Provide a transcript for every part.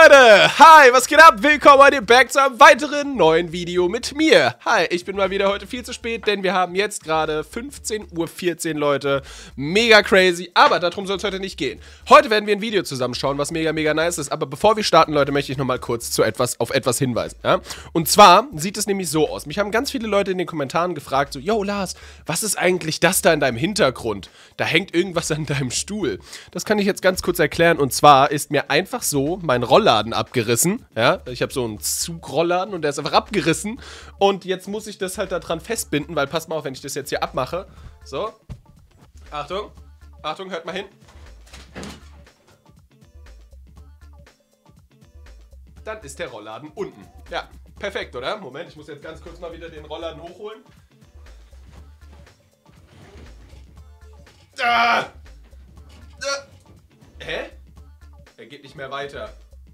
Leute, hi, was geht ab? Willkommen heute back zu einem weiteren neuen Video mit mir. Hi, ich bin mal wieder heute viel zu spät, denn wir haben jetzt gerade 15:14 Uhr, Leute. Mega crazy, aber darum soll es heute nicht gehen. Heute werden wir ein Video zusammenschauen, was mega nice ist. Aber bevor wir starten, Leute, möchte ich nochmal kurz auf etwas hinweisen. Ja? Und zwar sieht es nämlich so aus. Mich haben ganz viele Leute in den Kommentaren gefragt, so, yo Lars, was ist eigentlich das da in deinem Hintergrund? Da hängt irgendwas an deinem Stuhl. Das kann ich jetzt ganz kurz erklären. Und zwar ist mir einfach so mein Rollladen abgerissen. Ja, ich habe so einen Zugrollladen und der ist einfach abgerissen. Und jetzt muss ich das halt da dran festbinden, weil passt mal auf, wenn ich das jetzt hier abmache. So. Achtung. Achtung, hört mal hin. Dann ist der Rollladen unten. Ja, perfekt, oder? Moment, ich muss jetzt ganz kurz mal wieder den Rollladen hochholen. Ah! Hä? Er geht nicht mehr weiter.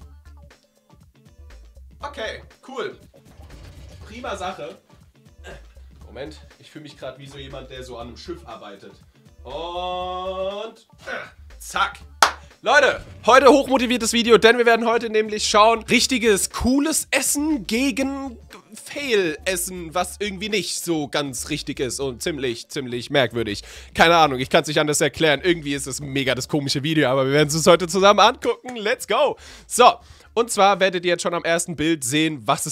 Okay, cool. Prima Sache. Moment, ich fühle mich gerade wie so jemand, der so an einem Schiff arbeitet. Und zack. Leute, heute hochmotiviertes Video, denn wir werden heute nämlich schauen, richtiges, cooles Essen gegen Fail-Essen, was irgendwie nicht so ganz richtig ist und ziemlich merkwürdig. Keine Ahnung, ich kann es nicht anders erklären. Irgendwie ist es mega das komische Video, aber wir werden es uns heute zusammen angucken. Let's go! So, und zwar werdet ihr jetzt schon am ersten Bild sehen, was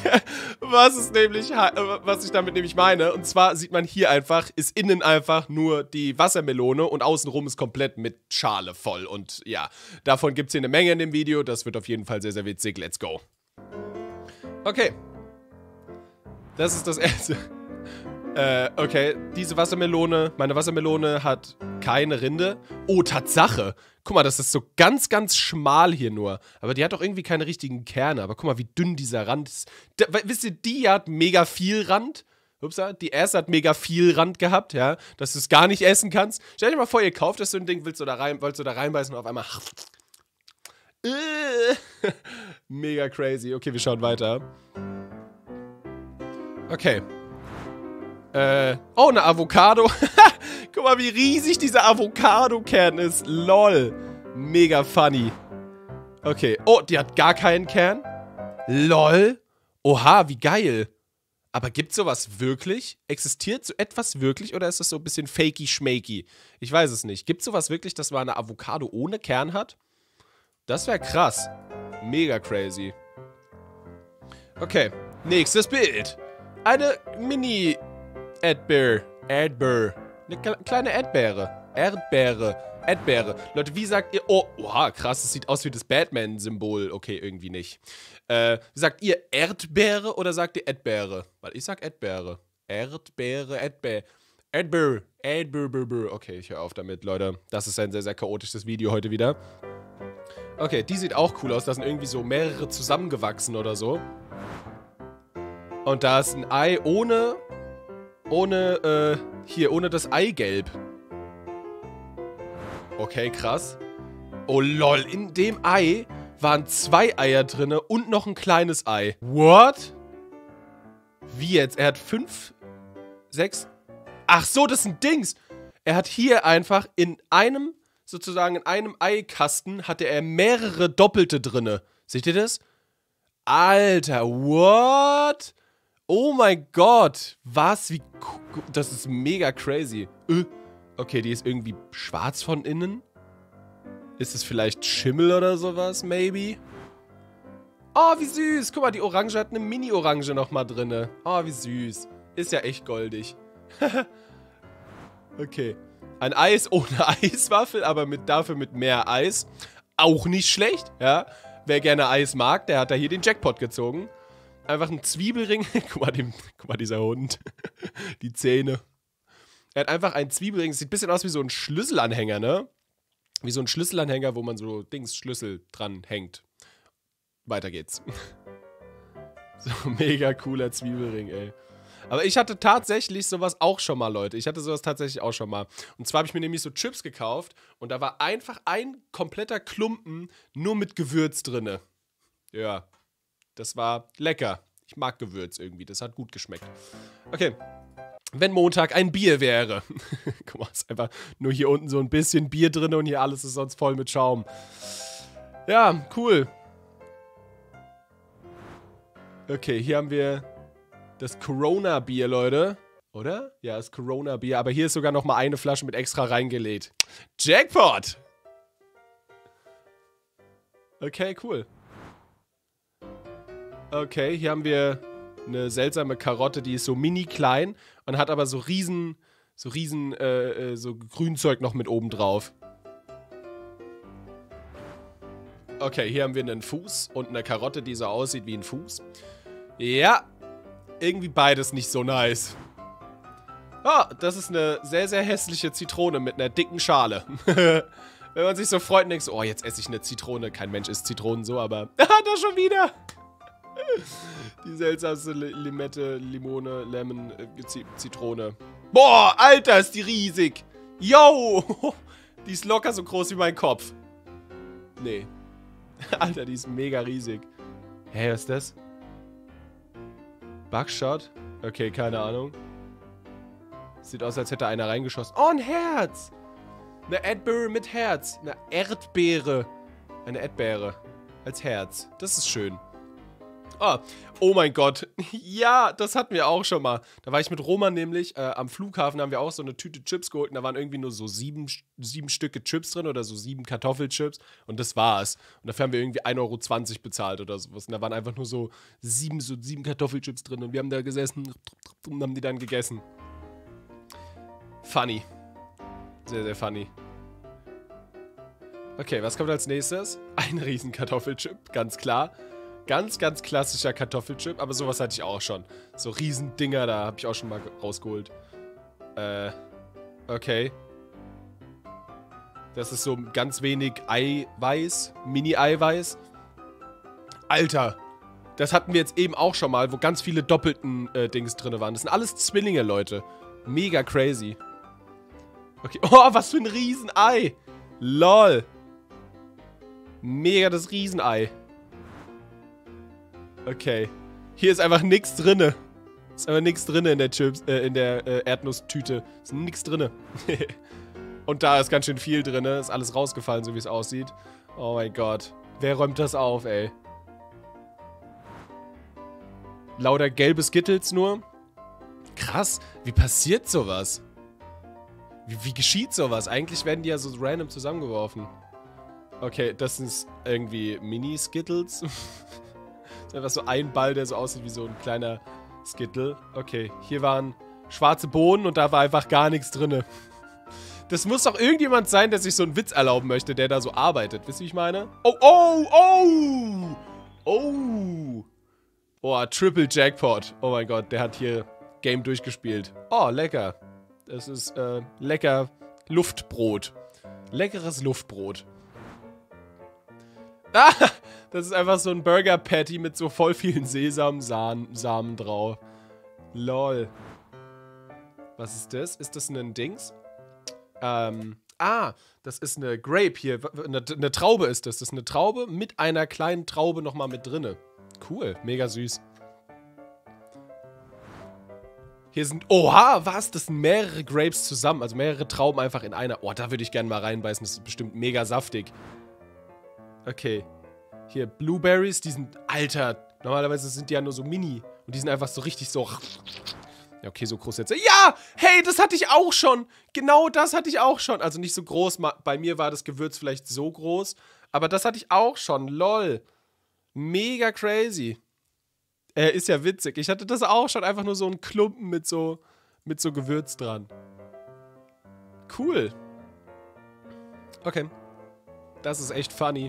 ich damit nämlich meine. Und zwar sieht man hier einfach, ist innen einfach nur die Wassermelone und außenrum ist komplett mit Schale voll. Und ja, davon gibt es hier eine Menge in dem Video. Das wird auf jeden Fall sehr witzig. Let's go. Okay. Das ist das erste. Okay, diese Wassermelone, meine Wassermelone hat keine Rinde. Oh, Tatsache. Guck mal, das ist so ganz schmal hier nur. Aber die hat doch irgendwie keine richtigen Kerne. Aber guck mal, wie dünn dieser Rand ist. Wisst ihr, die hat mega viel Rand. Upsa, die erste hat mega viel Rand gehabt, ja, dass du es gar nicht essen kannst. Stell dir mal vor, ihr kauft das so ein Ding, wolltest du da reinbeißen und auf einmal mega crazy. Okay, wir schauen weiter. Okay. Oh, eine Avocado. Guck mal, wie riesig dieser Avocado-Kern ist. Lol. Mega funny. Okay. Oh, die hat gar keinen Kern. Lol. Oha, wie geil. Aber gibt's sowas wirklich? Existiert so etwas wirklich oder ist das so ein bisschen fakey-schmakey? Ich weiß es nicht. Gibt's sowas wirklich, dass man eine Avocado ohne Kern hat? Das wäre krass. Mega crazy. Okay. Nächstes Bild. Eine Mini-Erdbeere. Eine kleine Erdbeere. Erdbeere. Leute, wie sagt ihr... Oh, oha, krass, das sieht aus wie das Batman-Symbol. Okay, irgendwie nicht. Sagt ihr Erdbeere oder sagt ihr Erdbeere? Weil ich sag Erdbeere. Erdbeere. Okay, ich höre auf damit, Leute. Das ist ein sehr chaotisches Video heute wieder. Okay, die sieht auch cool aus. Da sind irgendwie so mehrere zusammengewachsen oder so. Und da ist ein Ei ohne das Eigelb. Okay, krass. Oh lol, in dem Ei waren 2 Eier drinne und noch ein kleines Ei. What? Wie jetzt? Er hat 5, 6... Ach so, das sind Dings. Er hat hier einfach in einem Eikasten hatte er mehrere Doppelte drinne. Seht ihr das? Alter, what? Oh mein Gott. Was? Wie... Das ist mega crazy. Okay, die ist irgendwie schwarz von innen. Ist es vielleicht Schimmel oder sowas? Maybe? Oh, wie süß. Guck mal, die Orange hat eine Mini-Orange nochmal drinne. Oh, wie süß. Ist ja echt goldig. Okay. Ein Eis ohne Eiswaffel, aber dafür mit mehr Eis. Auch nicht schlecht, ja. Wer gerne Eis mag, der hat da hier den Jackpot gezogen. Einfach ein Zwiebelring. Guck mal, dieser Hund. Die Zähne. Er hat einfach einen Zwiebelring. Sieht ein bisschen aus wie so ein Schlüsselanhänger, ne? Wie so ein Schlüsselanhänger, wo man so Schlüssel dran hängt. Weiter geht's. So mega cooler Zwiebelring, ey. Aber ich hatte tatsächlich sowas auch schon mal, Leute. Ich hatte sowas tatsächlich auch schon mal. Und zwar habe ich mir nämlich so Chips gekauft und da war einfach ein kompletter Klumpen nur mit Gewürz drinne. Ja, das war lecker. Ich mag Gewürz irgendwie, das hat gut geschmeckt. Okay. Wenn Montag ein Bier wäre. Guck mal, ist einfach nur hier unten so ein bisschen Bier drin und hier alles ist sonst voll mit Schaum. Ja, cool. Okay, hier haben wir das Corona-Bier, Leute. Oder? Ja, das Corona-Bier. Aber hier ist sogar noch mal eine Flasche mit extra reingelegt. Jackpot! Okay, cool. Okay, hier haben wir eine seltsame Karotte, die ist so mini klein und hat aber so riesen Grünzeug noch mit oben drauf. Okay, hier haben wir einen Fuß und eine Karotte, die so aussieht wie ein Fuß. Ja, irgendwie beides nicht so nice. Ah, das ist eine sehr, sehr hässliche Zitrone mit einer dicken Schale. Wenn man sich so freut und denkt so, oh, jetzt esse ich eine Zitrone. Kein Mensch isst Zitronen so, aber... Ah, da schon wieder! Die seltsamste Limette, Limone, Lemon, Zitrone. Boah, Alter, ist die riesig! Yo! Die ist locker so groß wie mein Kopf. Nee. Alter, die ist mega riesig. Hä, was ist das? Buckshot? Okay, keine Ahnung. Sieht aus, als hätte einer reingeschossen. Oh, ein Herz! Eine Erdbeere mit Herz. Eine Erdbeere. Eine Erdbeere. Als Herz. Das ist schön. Oh mein Gott. Ja, das hatten wir auch schon mal. Da war ich mit Roman nämlich am Flughafen, haben wir auch so eine Tüte Chips geholt und da waren irgendwie nur so sieben Stücke Chips drin oder so 7 Kartoffelchips und das war's. Und dafür haben wir irgendwie 1,20 € bezahlt oder sowas. Und da waren einfach nur so sieben Kartoffelchips drin und wir haben da gesessen und haben die dann gegessen. Funny. Sehr, sehr funny. Okay, was kommt als nächstes? Ein riesen Kartoffelchip, ganz klar. Ganz, ganz klassischer Kartoffelchip, aber sowas hatte ich auch schon. So riesen Dinger, da habe ich auch schon mal rausgeholt. Okay. Das ist so ganz wenig Eiweiß, Mini-Eiweiß. Alter, das hatten wir jetzt eben auch schon mal, wo ganz viele doppelten Dings drin waren. Das sind alles Zwillinge, Leute. Mega crazy. Okay, oh, was für ein Riesenei. Lol. Mega das Riesenei. Okay. Hier ist einfach nichts drinne. Ist einfach nichts drinne in der Chips, in der Erdnusstüte. Ist nichts drinne. Und da ist ganz schön viel drinne. Ist alles rausgefallen, so wie es aussieht. Oh mein Gott. Wer räumt das auf, ey? Lauter gelbe Skittles nur. Krass. Wie passiert sowas? Wie geschieht sowas? Eigentlich werden die ja so random zusammengeworfen. Okay, das sind irgendwie Mini-Skittles. Das ist einfach so ein Ball, der so aussieht wie so ein kleiner Skittle. Okay, hier waren schwarze Bohnen und da war einfach gar nichts drin. Das muss doch irgendjemand sein, der sich so einen Witz erlauben möchte, der da so arbeitet. Wisst ihr, wie ich meine? Oh, oh, oh! Oh! Oh, Triple Jackpot. Oh mein Gott, der hat hier Game durchgespielt. Oh, lecker. Das ist, lecker Luftbrot. Leckeres Luftbrot. Ah! Das ist einfach so ein Burger Patty mit so voll vielen Sesamsamen drauf. Lol. Was ist das? Ist das ein Dings? Das ist eine Grape hier. Eine Traube ist das. Das ist eine Traube mit einer kleinen Traube nochmal mit drinne. Cool. Mega süß. Hier sind... Oha, was? Das sind mehrere Grapes zusammen. Also mehrere Trauben einfach in einer. Oh, da würde ich gerne mal reinbeißen. Das ist bestimmt mega saftig. Okay. Hier, Blueberries, die sind... Alter, normalerweise sind die ja nur so mini. Und die sind einfach so richtig so... Ja, okay, so groß jetzt. Ja! Hey, das hatte ich auch schon! Genau das hatte ich auch schon. Also nicht so groß. Bei mir war das Gewürz vielleicht so groß. Aber das hatte ich auch schon. Lol. Mega crazy. Ist ja witzig. Ich hatte das auch schon. Einfach nur so einen Klumpen mit so Gewürz dran. Cool. Okay. Das ist echt funny.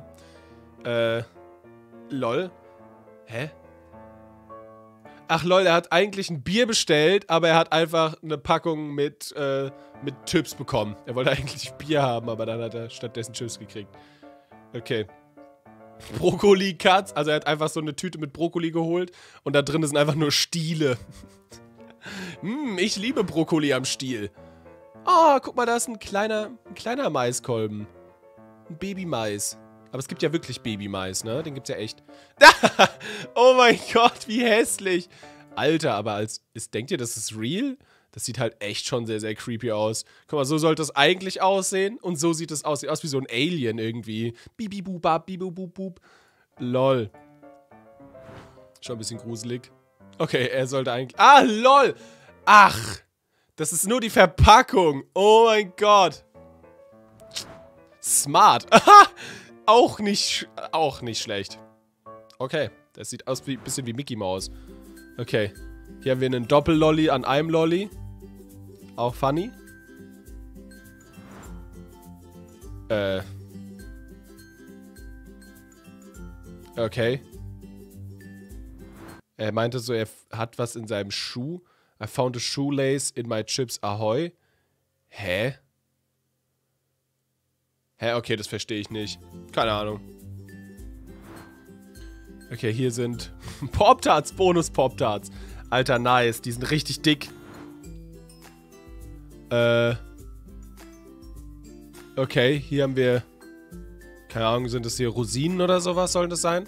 Lol. Hä? Ach lol, er hat eigentlich ein Bier bestellt, aber er hat einfach eine Packung mit Chips bekommen. Er wollte eigentlich Bier haben, aber dann hat er stattdessen Chips gekriegt. Okay. Brokkoli-Cuts, also er hat einfach so eine Tüte mit Brokkoli geholt und da drin sind einfach nur Stiele. Ich liebe Brokkoli am Stiel. Oh, guck mal, da ist ein kleiner Maiskolben. Ein Babymais. Aber es gibt ja wirklich Babymais, ne? Den gibt's ja echt. Oh mein Gott, wie hässlich. Alter, aber denkt ihr, das ist real? Das sieht halt echt schon sehr, sehr creepy aus. Guck mal, so sollte es eigentlich aussehen. Und so sieht es aus. Sieht aus wie so ein Alien irgendwie. Bibibubab, bibububub. Lol. Schon ein bisschen gruselig. Okay, er sollte eigentlich... Ah, lol! Ach! Das ist nur die Verpackung. Oh mein Gott. Smart. Auch nicht schlecht. Okay, das sieht aus wie ein bisschen wie Mickey Mouse. Okay. Hier haben wir einen Doppellolli an einem Lolli. Auch funny. Okay. Er meinte so, er hat was in seinem Schuh. I found a shoelace in my Chips Ahoy. Hä? Hä, okay, das verstehe ich nicht. Keine Ahnung. Okay, hier sind Pop-Tarts, Bonus-Pop-Tarts. Alter, nice. Die sind richtig dick. Okay, hier haben wir... Keine Ahnung, sind das hier Rosinen oder sowas? Sollen das sein?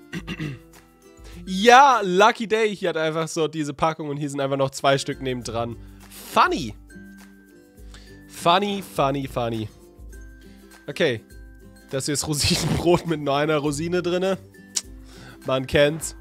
Ja, Lucky Day. Hier hat einfach so diese Packung und hier sind einfach noch 2 Stück nebendran. Funny. Funny, funny, funny. Okay. Das hier ist Rosinenbrot mit nur einer Rosine drinne. Man kennt's.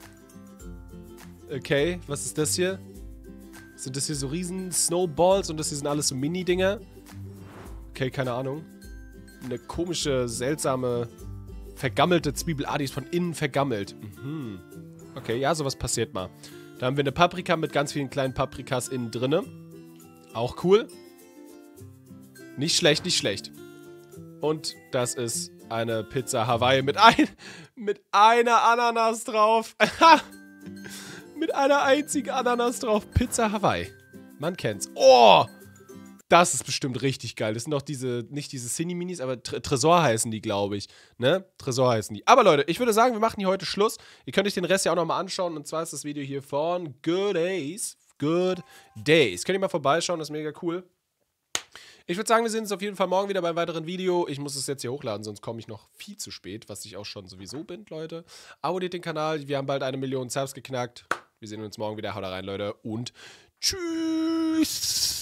Okay, was ist das hier? Sind das hier so riesen Snowballs und das hier sind alles so Mini-Dinger? Okay, keine Ahnung. Eine komische, seltsame, vergammelte Zwiebel. Ah, die ist von innen vergammelt. Mhm. Okay, ja, sowas passiert mal. Da haben wir eine Paprika mit ganz vielen kleinen Paprikas innen drinne. Auch cool. Nicht schlecht, nicht schlecht. Und das ist eine Pizza Hawaii mit einer Ananas drauf. Mit einer einzigen Ananas drauf. Pizza Hawaii. Man kennt's. Oh! Das ist bestimmt richtig geil. Das sind doch diese, nicht diese Cine-Minis, aber Tresor heißen die, glaube ich. Ne? Tresor heißen die. Aber Leute, ich würde sagen, wir machen hier heute Schluss. Ihr könnt euch den Rest ja auch nochmal anschauen. Und zwar ist das Video hier von Good Days. Good Days. Könnt ihr mal vorbeischauen, das ist mega cool. Ich würde sagen, wir sehen uns auf jeden Fall morgen wieder beim weiteren Video. Ich muss es jetzt hier hochladen, sonst komme ich noch viel zu spät, was ich auch schon sowieso bin, Leute. Abonniert den Kanal, wir haben bald 1 Million Subs geknackt. Wir sehen uns morgen wieder. Haut rein, Leute, und tschüss!